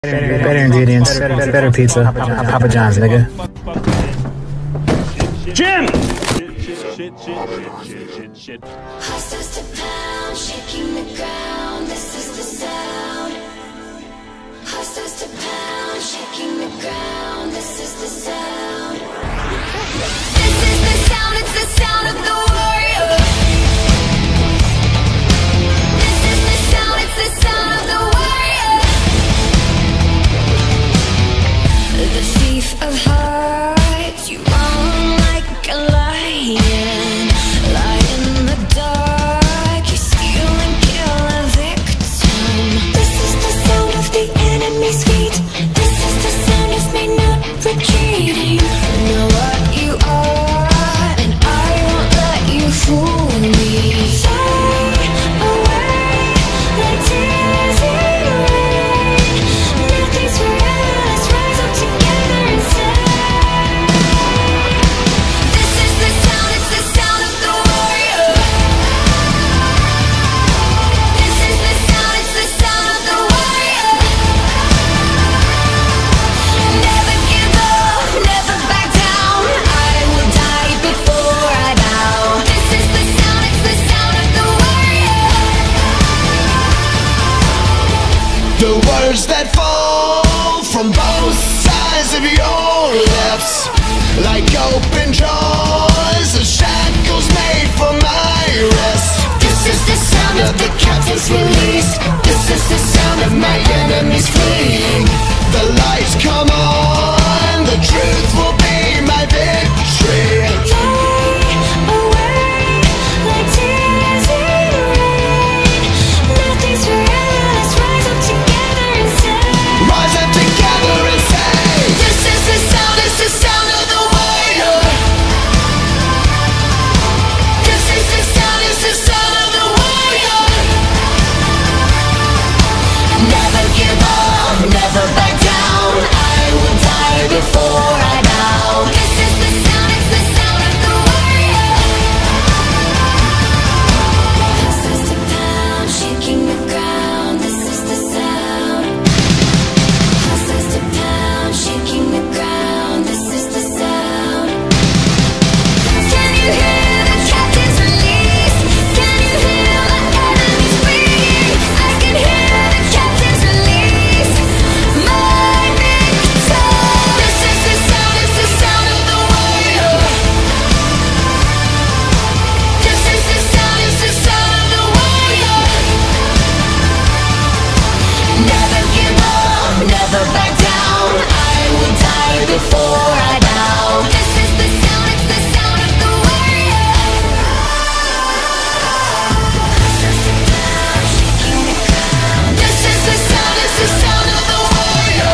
Better ingredients, better pizza. Papa John's, nigga. Jim! Shit. Hostess to pound, shaking the ground, this is the sound. Hostess to pound, shaking the ground, this is the sound. This is the sound, it's the sound of the warrior. This is the sound, it's the sound of the warrior. The thief of hearts, you run like a lion. Lie in the dark, you steal and kill a victim. This is the sound of the enemy's feet. This is the sound of me not retreating. Know what you are, and I won't let you fool me. Fly away like tears in rain. Nothing's forever, let's rise up together and say, this is the sound, it's the sound of the warrior. This is the sound, it's the sound of the warrior. Never give up, never back down. I will die before I bow. This is the sound, it's the sound of the warrior. The words that fall from both sides of your lips, like open jaws, the shackles made for my wrist. This is the sound of the captives released. This is the sound of my enemies fleeing. The lights come on, the truth will be my victory. Fly away like tears in rain. Nothing's forever, let's rise up together and say, Rise up together and say, this is the sound, it's the sound of the warrior. This is the sound, it's the sound of the warrior. Never give up, never back down. I will die before I bow. This is the sound, it's the sound of the warrior. Hostess to pound, shaking the ground, this is the sound. Hostess to pound, shaking the ground, this is the sound. Can you hear the captives released? Can you hear the enemies fleeing? I can hear the captives released. My victor. This is the sound, it's the sound of the warrior. This is the sound, it's the sound of the warrior. Never give up, never back down. I will die before I bow. This is the sound, it's the sound of the warrior. This is the sound, it's the sound of the warrior.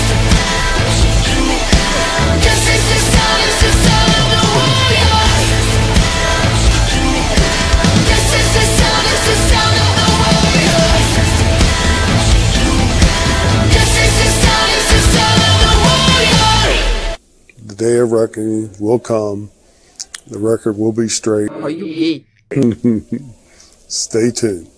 This is the sound, it's the sound of the warrior. This is the sound, it's the sound of the warrior. This is the sound, it's the sound of the warrior. The day of reckoning will come. The record will be straight. Are you gay? Stay tuned.